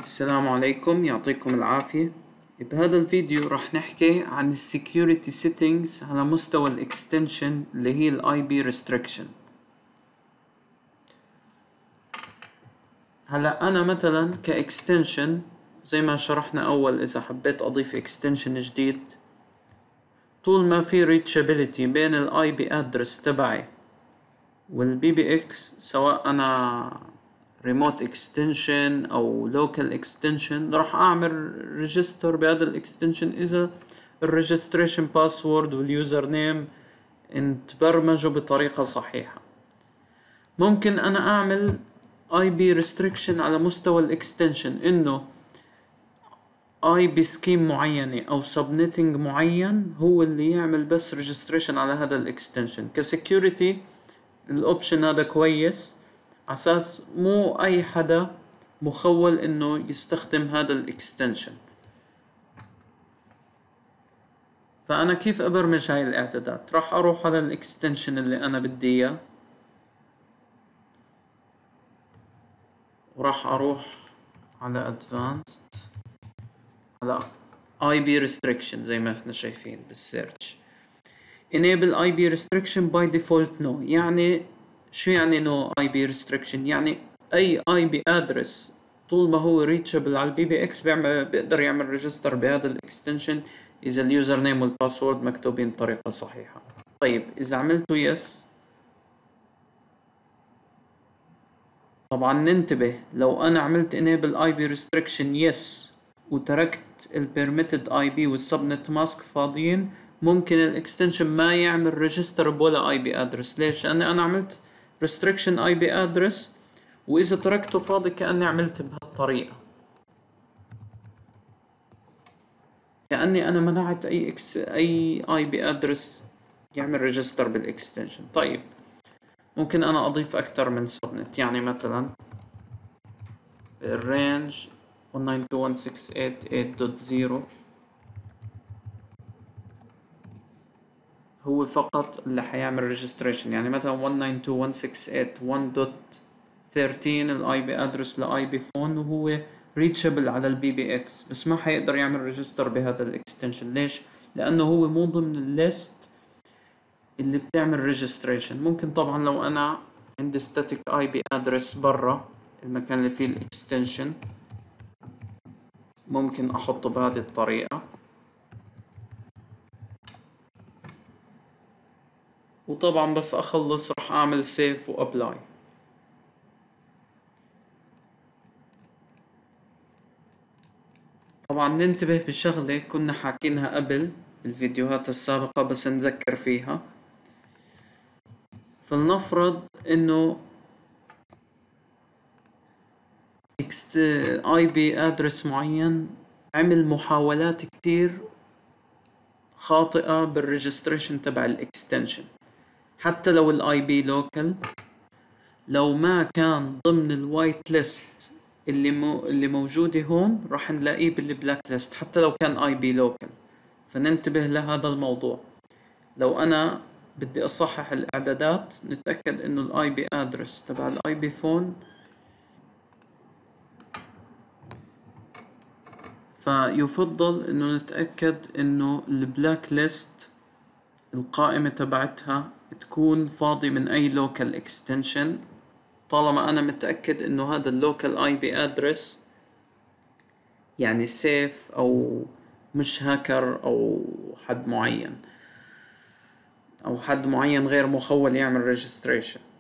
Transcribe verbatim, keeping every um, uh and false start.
السلام عليكم، يعطيكم العافية. بهذا الفيديو راح نحكي عن ال Security Settings على مستوى ال Extension اللي هي ال آي بي Restriction. هلا أنا مثلا ك Extension زي ما شرحنا أول، إذا حبيت أضيف Extension جديد، طول ما في Reachability بين ال آي بي Address تبعي وال بي بي إكس، سواء أنا ريموت اكستنشن او لوكال اكستنشن، راح اعمل ريجستر بهذا الاكستنشن اذا الريجستريشن باسورد واليوزر نيم انتبرمجوا بطريقة صحيحة. ممكن انا اعمل اي بي ريستريكشن على مستوى الاكستنشن، انه اي بي سكيم معينة او سبنتنج معين هو اللي يعمل بس ريجستريشن على هذا الاكستنشن. كسكيورتي الاوبشن هذا كويس، عساس مو اي حدا مخول انه يستخدم هذا الاكستنشن. فانا كيف ابرمج هاي الاعدادات؟ راح اروح على الاكستنشن اللي انا بدي اياه، وراح اروح على advanced على آي بي restriction زي ما احنا شايفين بالسيرش. enable آي بي restriction by default no. يعني شو يعني no آي بي restriction؟ يعني اي آي بي address طول ما هو reachable على البي بي اكس بيعمل بيقدر يعمل ريجستر بهذا الاكستنشن اذا اليوزر نيم والباسورد مكتوبين بطريقة صحيحة. طيب اذا عملته يس، طبعا ننتبه، لو انا عملت enable آي بي restriction يس وتركت ال permitted آي بي والسبنت ماسك فاضيين، ممكن الاكستنشن ما يعمل ريجستر بولا اي بي ادرس. ليش؟ لاني انا عملت restriction اي بي ادرس، واذا تركته فاضي كأني عملت بهالطريقة، كأني انا منعت اي اكس اي اي بي ادرس يعمل ريجستر بالاكستنشن. طيب ممكن انا اضيف اكثر من سبنت، يعني مثلا الرينج واحد تسعة اتنين واحد ستة ثمانية ثمانية دوت صفر هو فقط اللي حيعمل ريجستريشن. يعني مثلا واحد تسعة اتنين واحد ستة ثمانية واحد دوت ثلاثة عشر الاي بي ادرس لاي بي فون، وهو ريتشابل على البي بي اكس، بس ما حيقدر يعمل ريجستر بهذا الاكستنشن. ليش؟ لانه هو مو ضمن الليست اللي بتعمل ريجستريشن. ممكن طبعا لو انا عندي ستاتيك اي بي ادرس برا المكان اللي فيه الاكستنشن، ممكن احطه بهذه الطريقة، وطبعا بس اخلص راح اعمل سيف وابلاي. طبعا ننتبه بشغلة كنا حاكينها قبل بالفيديوهات السابقة بس نذكر فيها. فلنفرض انه اي بي ادرس معين عمل محاولات كتير خاطئة بالريجستريشن تبع الاكستنشن، حتى لو الاي بي لوكال، لو ما كان ضمن الوايت ليست اللي مو اللي موجودة هون راح نلاقيه بالبلاك ليست حتى لو كان اي بي لوكال. فننتبه لهذا الموضوع. لو انا بدي اصحح الاعدادات، نتأكد انه الاي بي ادرس تبع الاي بي فون، فيفضل انه نتأكد انه البلاك ليست القائمة تبعتها تكون فاضي من اي لوكال اكستنشن، طالما انا متأكد انه هذا اللوكال اي بي ادرس يعني سيف او مش هاكر او حد معين او حد معين غير مخول يعمل ريجستريشن.